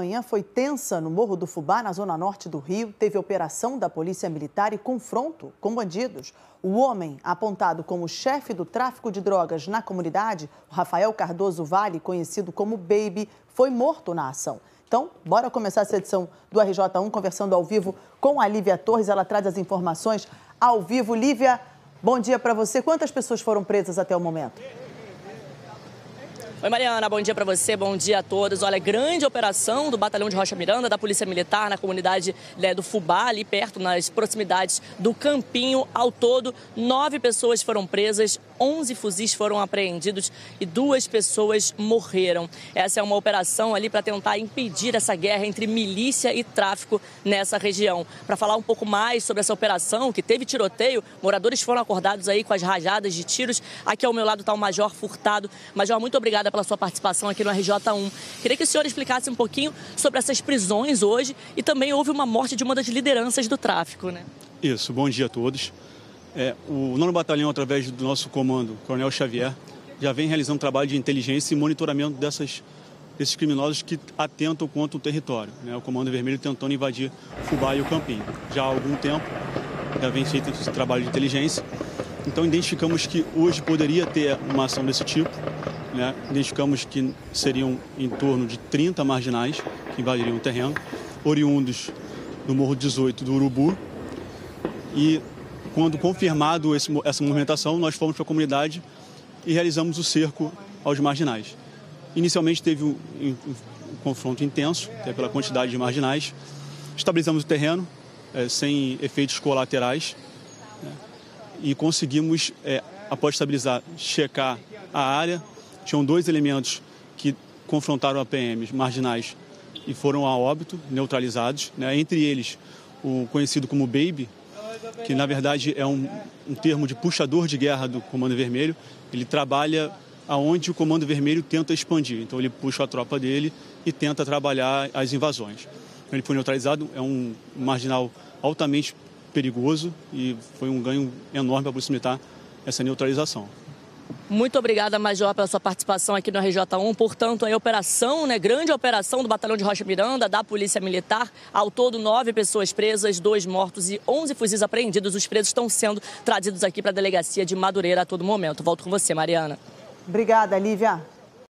manhã foi tensa no Morro do Fubá, na zona norte do Rio. Teve operação da Polícia Militar e confronto com bandidos. O homem apontado como chefe do tráfico de drogas na comunidade, o Rafael Cardoso Vale, conhecido como Baby, foi morto na ação. Então, bora começar essa edição do RJ1 conversando ao vivo com a Lívia Torres. Ela traz as informações ao vivo. Lívia, bom dia para você. Quantas pessoas foram presas até o momento? Oi, Mariana, bom dia para você, bom dia a todos. Olha, grande operação do Batalhão de Rocha Miranda, da Polícia Militar, na comunidade do Fubá, ali perto, nas proximidades do Campinho. Ao todo, 9 pessoas foram presas, 11 fuzis foram apreendidos e 2 pessoas morreram. Essa é uma operação ali para tentar impedir essa guerra entre milícia e tráfico nessa região. Para falar um pouco mais sobre essa operação, que teve tiroteio, moradores foram acordados aí com as rajadas de tiros. Aqui ao meu lado está o Major Furtado. Major, muito obrigada pela sua participação aqui no RJ1. Queria que o senhor explicasse um pouquinho sobre essas prisões hoje e também houve uma morte de uma das lideranças do tráfico, né? Isso, bom dia a todos. O 9º Batalhão, através do nosso comando, Coronel Xavier, já vem realizando um trabalho de inteligência e monitoramento desses criminosos que atentam contra o território, né? O Comando Vermelho tentando invadir Fubá e o Campinho. Já há algum tempo já vem feito esse trabalho de inteligência. Então identificamos que hoje poderia ter uma ação desse tipo, né? Identificamos que seriam em torno de 30 marginais que invadiriam o terreno, oriundos do Morro 18 do Urubu. E quando confirmado essa movimentação, nós fomos para a comunidade e realizamos o cerco aos marginais. Inicialmente teve um confronto intenso, até pela quantidade de marginais. Estabilizamos o terreno sem efeitos colaterais, né? E conseguimos, após estabilizar, checar a área. Tinham 2 elementos que confrontaram a PMs marginais e foram a óbito, neutralizados, né? Entre eles, o conhecido como Baby, que na verdade é um termo de puxador de guerra do Comando Vermelho. Ele trabalha aonde o Comando Vermelho tenta expandir. Então ele puxa a tropa dele e tenta trabalhar as invasões. Ele foi neutralizado, é um marginal altamente perigoso e foi um ganho enorme para a Polícia Militar essa neutralização. Muito obrigada, Major, pela sua participação aqui no RJ1. Portanto, a operação, grande operação do Batalhão de Rocha Miranda, da Polícia Militar. Ao todo, 9 pessoas presas, 2 mortos e 11 fuzis apreendidos. Os presos estão sendo trazidos aqui para a delegacia de Madureira a todo momento. Volto com você, Mariana. Obrigada, Lívia.